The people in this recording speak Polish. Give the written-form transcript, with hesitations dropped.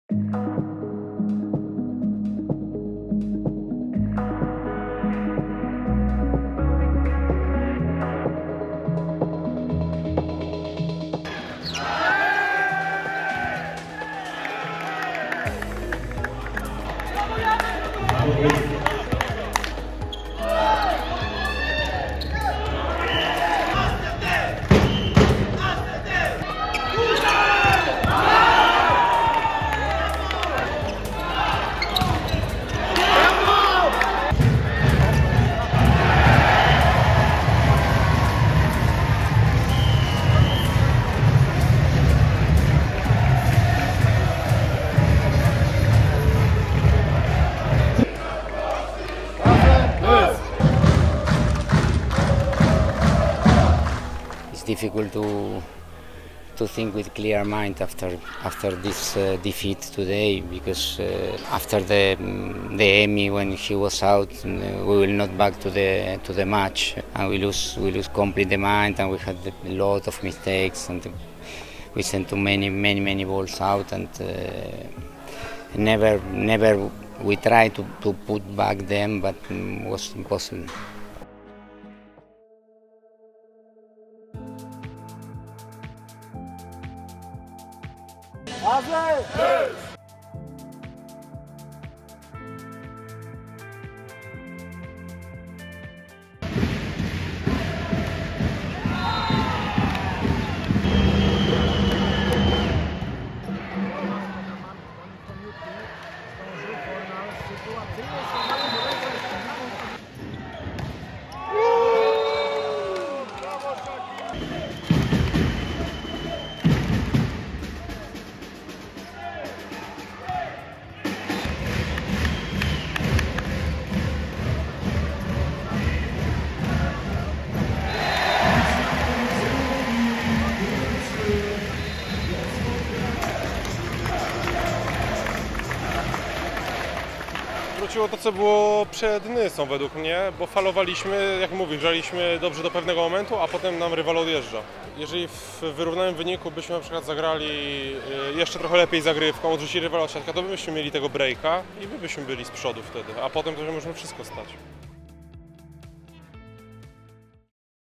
It's difficult to think with clear mind after this defeat today, because after the Emmy, when he was out, we will not back to the match, and we lose complete the mind, and we had a lot of mistakes, and we sent too many balls out, and never we tried to put back them, but was impossible. Wróciło to, co było przed Nysą według mnie, bo falowaliśmy, jak mówisz, graliśmy dobrze do pewnego momentu, a potem nam rywal odjeżdża. Jeżeli w wyrównanym wyniku byśmy na przykład zagrali jeszcze trochę lepiej zagrywką, odrzucili rywala od siatka, to byśmy mieli tego breaka i my byśmy byli z przodu wtedy, a potem to już możemy wszystko stać.